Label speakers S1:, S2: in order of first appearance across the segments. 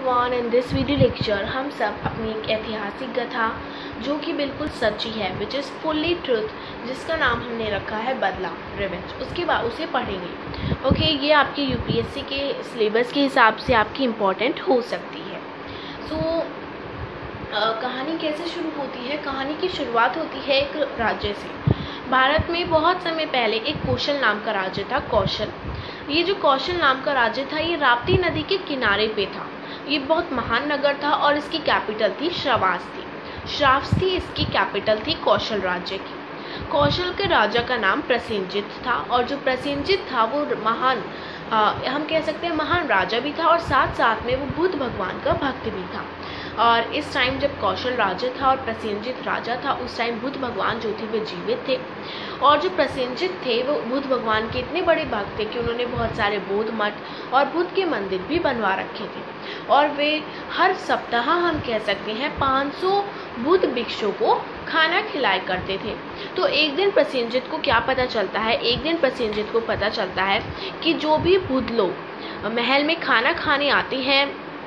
S1: Everyone, in this video lecture हम सब अपनी एक ऐतिहासिक गाथा जो कि बिल्कुल सच्ची है, विच इज़ फुल्ली ट्रुथ, जिसका नाम हमने रखा है बदला, रिवेंज, उसके बाद उसे पढ़ेंगे। ओके, ये आपके यूपीएससी के सिलेबस के हिसाब से आपकी इम्पॉर्टेंट हो सकती है। सो कहानी कैसे शुरू होती है? कहानी की शुरुआत होती है एक राज्य से। भारत में बहुत समय पहले एक कौशल नाम का राज्य था। कौशल, ये जो कौशल नाम का राज्य था, ये राप्ती नदी के किनारे पे था। ये बहुत महान नगर था और इसकी कैपिटल थी श्रावस्ती। श्रावस्ती इसकी कैपिटल थी कौशल राज्य की। कौशल के राजा का नाम प्रसेनजित था, और जो प्रसेनजित था वो महान हम कह सकते हैं महान राजा भी था, और साथ साथ में वो बुद्ध भगवान का भक्त भी था। और इस टाइम जब कौशल राजा था और प्रसेनजित राजा था, उस टाइम बुद्ध भगवान जो थे वे जीवित थे। और जो प्रसेनजित थे वो बुद्ध भगवान के इतने बड़े भक्त थे कि उन्होंने बहुत सारे बौद्ध मठ और बुद्ध के मंदिर भी बनवा रखे थे। और वे हर सप्ताह हम कह सकते हैं 500 बुद्ध भिक्षुओं को खाना खिलाया करते थे। तो एक दिन प्रसेनजित को क्या पता चलता है? एक दिन प्रसेनजित को पता चलता है कि जो भी बुद्ध लोग महल में खाना खाने आते हैं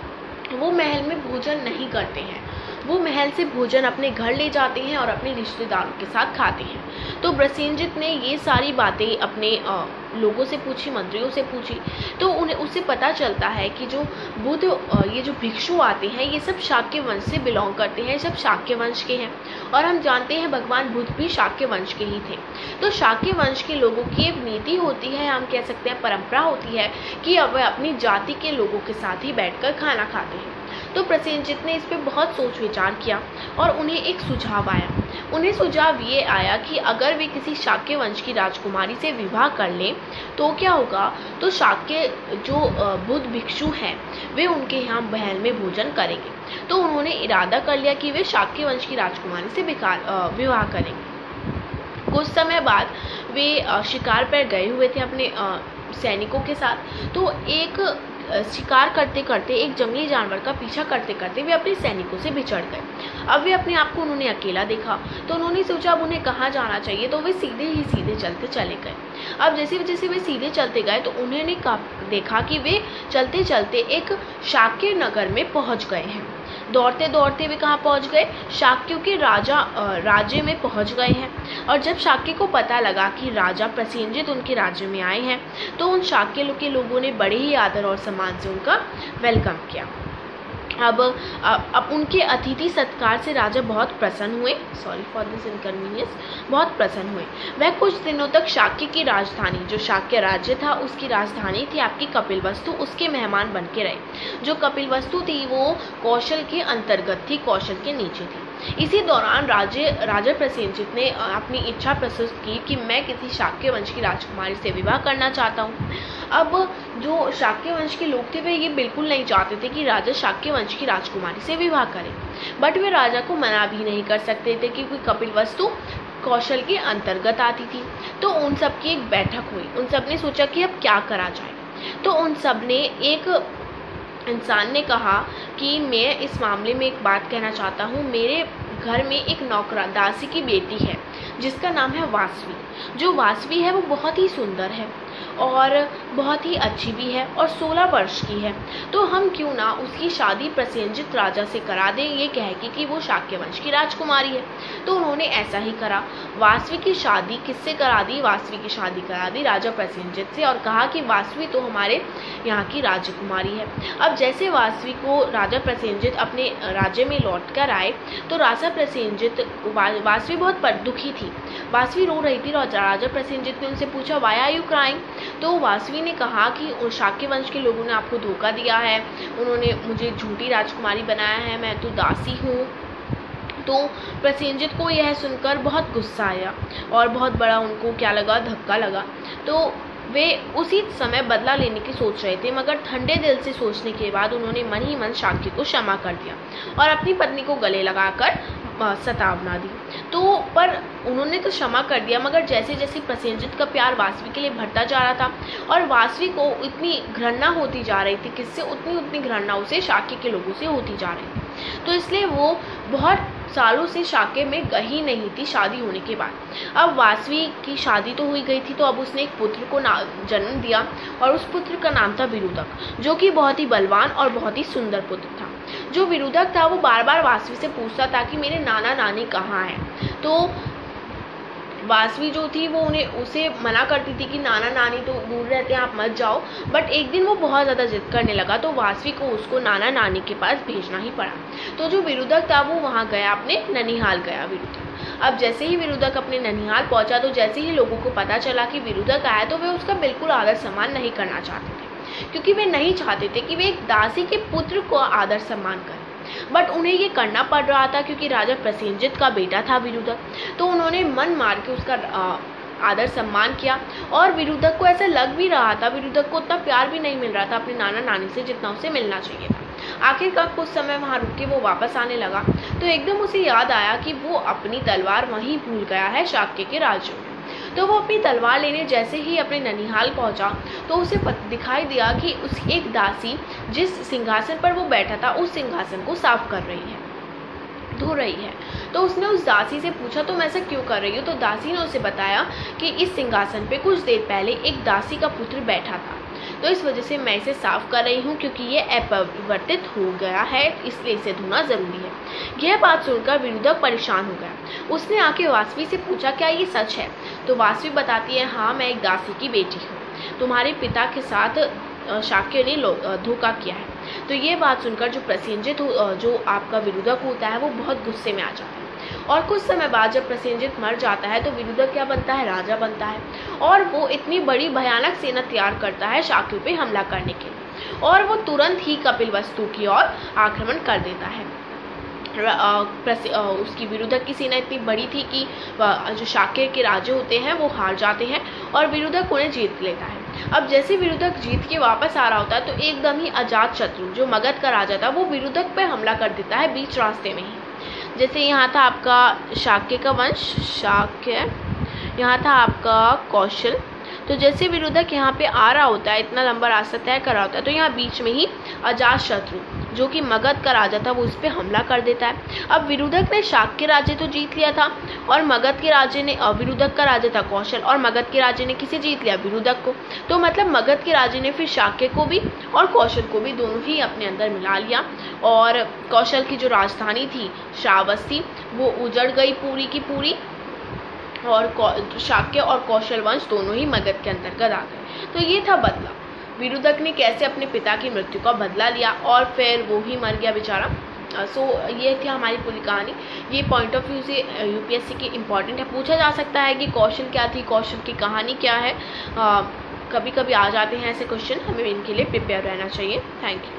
S1: वो महल में भोजन नहीं करते हैं, वो महल से भोजन अपने घर ले जाते हैं और अपने रिश्तेदारों के साथ खाते हैं। तो प्रसेनजित ने ये सारी बातें अपने लोगों से पूछी, मंत्रियों से पूछी, तो उसे पता चलता है कि जो बुद्ध ये जो भिक्षु आते हैं ये सब शाक्य वंश से बिलोंग करते हैं, सब शाक्य वंश के हैं। और हम जानते हैं भगवान बुद्ध भी शाक्य वंश के ही थे। तो शाक्य वंश के लोगों की एक नीति होती है, हम कह सकते हैं परंपरा होती है, कि अब वे अपनी जाति के लोगों के साथ ही बैठकर खाना खाते हैं। तो प्रसेनजित ने इस पर बहुत सोच विचार किया और उन्हें एक सुझाव आया। उन्हें सुझाव ये आया कि अगर वे किसी शाक्य वंश की राजकुमारी से विवाह कर लें तो क्या होगा? तो शाक्य जो बुद्ध भिक्षु हैं वे उनके यहाँ महल में भोजन करेंगे। तो उन्होंने इरादा कर लिया कि वे शाक्य वंश की राजकुमारी से विवाह करेंगे। कुछ समय बाद वे शिकार पर गए हुए थे अपने सैनिकों के साथ। तो एक शिकार करते करते, एक जंगली जानवर का पीछा करते करते वे अपने सैनिकों से बिछड़ गए। अब वे अपने आप को उन्होंने अकेला देखा, तो उन्होंने सोचा अब उन्हें कहाँ जाना चाहिए, तो वे सीधे चलते चले गए। अब जैसे जैसे वे सीधे चलते गए तो उन्होंने देखा कि वे चलते चलते एक शाक्य नगर में पहुँच गए हैं। दौड़ते दौड़ते वे कहाँ पहुँच गए? शाक्यों के राज्य में पहुँच गए हैं। और जब शाक्य को पता लगा कि राजा प्रसेनजित उनके राज्य में आए हैं, तो उन शाक्य के लोगों ने बड़े ही आदर और सम्मान से उनका वेलकम किया। अब उनके अतिथि सत्कार से राजा बहुत प्रसन्न हुए, सॉरी फॉर दिस इनकन्वीनियंस, बहुत प्रसन्न हुए। वह कुछ दिनों तक शाक्य की राजधानी, जो शाक्य राज्य था उसकी राजधानी थी आपकी कपिलवस्तु, उसके मेहमान बन के रहे। जो कपिलवस्तु थी वो कौशल के अंतर्गत थी, कौशल के नीचे थी। इसी दौरान राजा प्रसेनजित ने अपनी इच्छा प्रस्तुत की कि मैं किसी शाक्य वंश की राजकुमारी से विवाह करना चाहता हूँ। अब जो शाक्य वंश के लोग थे वे ये बिल्कुल नहीं चाहते थे कि राजा शाक्य वंश की राजकुमारी से विवाह करें, बट वे राजा को मना भी नहीं कर सकते थे क्योंकि कपिलवस्तु कौशल के अंतर्गत आती थी। तो उन सब की एक बैठक हुई। उन सब ने सोचा कि अब क्या करा जाए। तो उन सब ने एक इंसान ने कहा कि मैं इस मामले में एक बात कहना चाहता हूँ। मेरे घर में एक नौकरा दासी की बेटी है जिसका नाम है वासवी। जो वासवी है वो बहुत ही सुंदर है और बहुत ही अच्छी भी है और 16 वर्ष की है। तो हम क्यों ना उसकी शादी प्रसेनजित राजा से करा दें, ये कह के कि वो शाक्य वंश की राजकुमारी है। तो उन्होंने ऐसा ही करा। वासवी की शादी किससे करा दी? वासवी की शादी करा दी राजा प्रसेनजित से, और कहा कि वासवी तो हमारे यहाँ की राजकुमारी है। अब जैसे वासवी को राजा प्रसेनजित अपने राज्य में लौट कर आए तो राजा प्रसेनजित, वासवी बहुत दुखी थी, वासवी रो रही थी। राजा प्रसेनजित ने उनसे पूछा व्हाई आर यू क्राइंग? तो वासवी ने कहा कि शाक्य वंश के लोगों ने आपको धोखा दिया है, उन्होंने मुझे झूठी राजकुमारी बनाया है, मैं तो दासी हूँ। तो प्रसेनजित को यह सुनकर बहुत गुस्सा आया और बहुत बड़ा उनको क्या लगा, धक्का लगा। तो वे उसी समय बदला लेने की सोच रहे थे, मगर ठंडे दिल से सोचने के बाद उन्होंने मन ही मन शाक्य को क्षमा कर दिया और अपनी पत्नी को गले लगाकर सतावना दी। तो पर उन्होंने तो क्षमा कर दिया, मगर जैसे जैसे प्रसेनजित का प्यार वासवी के लिए बढ़ता जा रहा था और वासवी को इतनी घृणा होती जा रही थी, किससे? उतनी घृणा उसे शाक्य के लोगों से होती जा रही थी। तो इसलिए वो बहुत सालों से शाक्य में गई नहीं थी शादी होने के बाद। अब वासवी की शादी तो हुई गई थी, तो अब उसने एक पुत्र को जन्म दिया और उस पुत्र का नाम था विरुदक, जो कि बहुत ही बलवान और बहुत ही सुंदर पुत्र था। जो विरुदक था वो बार बार वासवी से पूछता था कि मेरे नाना नानी कहाँ हैं। तो वासवी जो थी वो उसे मना करती थी कि नाना नानी तो दूर रहते हैं, आप मत जाओ। बट एक दिन वो बहुत ज़्यादा जिद करने लगा, तो वासवी को उसको नाना नानी के पास भेजना ही पड़ा। तो जो विरुदक था वो वहाँ गया, अपने ननिहाल गया विरुदक। अब जैसे ही विरुदक अपने ननिहाल पहुँचा, तो जैसे ही लोगों को पता चला कि विरुदक आया, तो वे उसका बिल्कुल आदर सम्मान नहीं करना चाहते थे, क्योंकि वे नहीं चाहते थे कि वे एक दासी के पुत्र को आदर सम्मान करें। बट उन्हें ये करना पड़ रहा था, क्योंकि राजा प्रसेनजित का बेटा था विरुदक। तो उन्होंने मन मार के उसका आदर सम्मान किया, और विरुदक को ऐसा लग भी रहा था, विरुदक को उतना प्यार भी नहीं मिल रहा था अपने नाना नानी से जितना उसे मिलना चाहिए था। आखिरकार कुछ समय वहाँ रुक के वो वापस आने लगा, तो एकदम उसे याद आया कि वो अपनी तलवार वहीं भूल गया है शाक्य के राज्य में। तो वो अपनी तलवार लेने जैसे ही अपने ननिहाल पहुंचा, तो उसे दिखाई दिया कि उस एक दासी जिस सिंहासन पर वो बैठा था, उस सिंहासन को साफ कर रही है, धो रही है। तो उसने उस दासी से पूछा, तुम ऐसा क्यों कर रही हो? तो दासी ने उसे बताया कि इस सिंहासन पे कुछ देर पहले एक दासी का पुत्र बैठा था, तो इस वजह से मैं इसे साफ कर रही हूँ, क्योंकि ये अपरिवर्तित हो गया है, इसलिए इसे धोना जरूरी है। यह बात सुनकर विरुदक परेशान हो गया। उसने आके वासवी से पूछा, क्या ये सच है? तो वासवी बताती है, हाँ, मैं एक दासी की बेटी हूँ, तुम्हारे पिता के साथ शाक्य ने धोखा किया है। तो ये बात सुनकर जो प्रसेनजित जो आपका विरुदक होता है, वो बहुत गुस्से में आ जाता है। और कुछ समय बाद जब प्रसेनजित मर जाता है, तो विरुदक क्या बनता है? राजा बनता है। और वो इतनी बड़ी भयानक सेना तैयार करता है शाक्य पे हमला करने के लिए, और वो तुरंत ही कपिलवस्तु की ओर आक्रमण कर देता है। उसकी विरुदक की सेना इतनी बड़ी थी कि जो शाक्य के राजे होते हैं वो हार जाते हैं, और विरुदक उन्हें जीत लेता है। अब जैसे विरुदक जीत के वापस आ रहा होता है, तो एकदम ही अजातशत्रु जो मगध का राजा था, वो विरुदक पे हमला कर देता है बीच रास्ते में ही। जैसे यहाँ था आपका शाक्य का वंश, शाक्य, यहाँ था आपका कौशल। तो जैसे विरुदक यहाँ पे आ रहा होता है, इतना लंबा रास्ता तय कर रहा होता है, तो यहाँ बीच में ही अजातशत्रु जो कि मगध का राजा था, वो उस पर हमला कर देता है। अब विरुदक ने शाक्य राज्य तो जीत लिया था, और मगध के राजे ने, विरुदक का राजा था कौशल, और मगध के राजे ने किसे जीत लिया? विरुदक को। तो मतलब मगध के राजे ने फिर शाक्य को भी और कौशल को भी दोनों ही अपने अंदर मिला लिया, और कौशल की जो राजधानी थी श्रावस्ती, वो उजड़ गई पूरी की पूरी, और शाक्य और कौशल वंश दोनों ही मगध के अंतर्गत आ गए। तो ये था बदला, विरुदक ने कैसे अपने पिता की मृत्यु का बदला लिया, और फिर वो ही मर गया बेचारा। सो ये थी हमारी पूरी कहानी। ये पॉइंट ऑफ व्यू से यूपीएससी की इम्पॉर्टेंट है। पूछा जा सकता है कि कौशल क्या थी, कौशल की कहानी क्या है। कभी कभी आ जाते हैं ऐसे क्वेश्चन, हमें इनके लिए प्रिपेयर रहना चाहिए। Thank you.